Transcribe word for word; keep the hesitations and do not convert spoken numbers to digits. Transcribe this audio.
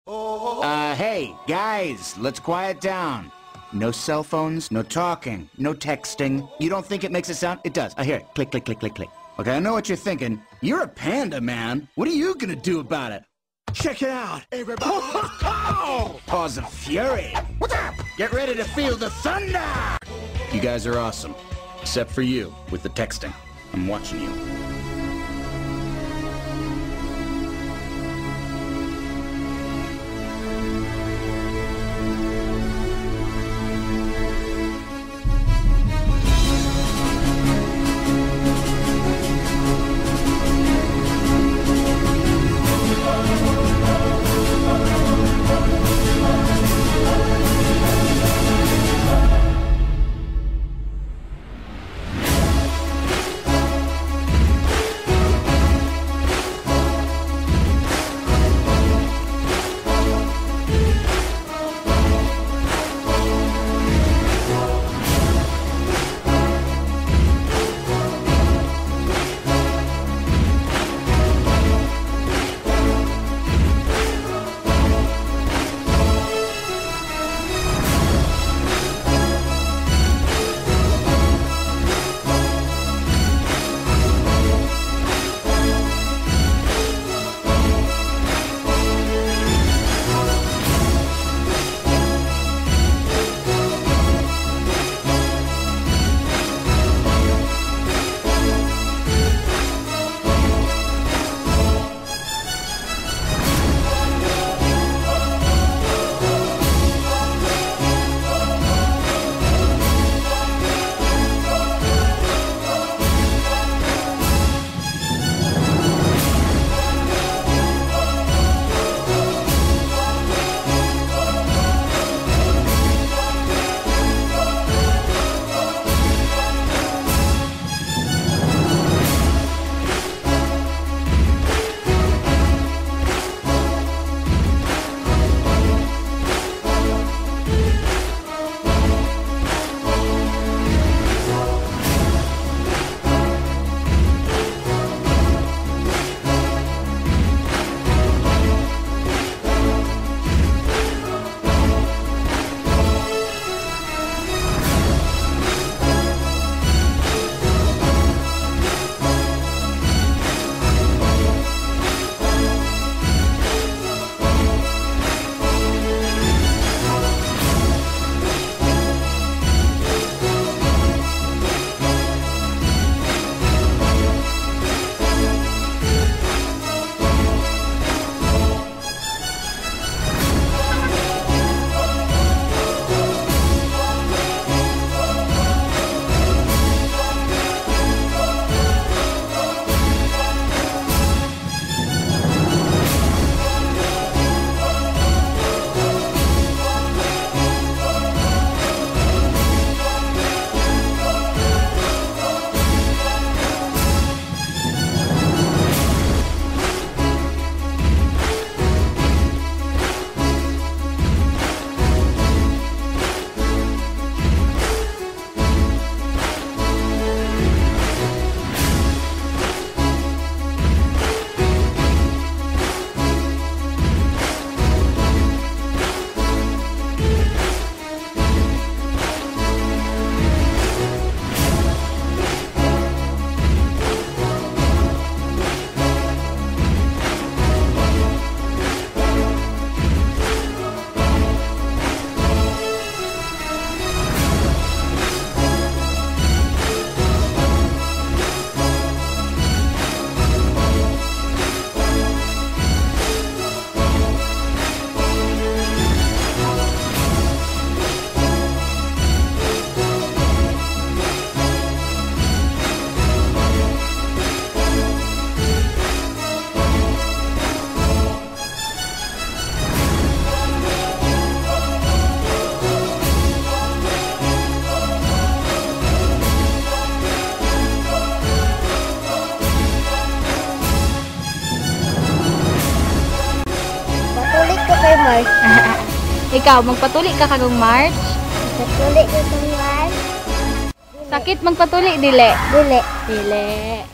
Uh, hey, guys, let's quiet down. No cell phones, no talking, no texting. You don't think it makes a sound? It does. I hear it. Click, click, click, click, click. Okay, I know what you're thinking. You're a panda, man. What are you gonna do about it? Check it out, everybody. Paws of fury. Get ready to feel the thunder. You guys are awesome. Except for you, with the texting. I'm watching you. March. Ikaw, magpatuli ka kagong March? Magpatuli ka kang March. Sakit magpatuli, dili? Dili. Dili.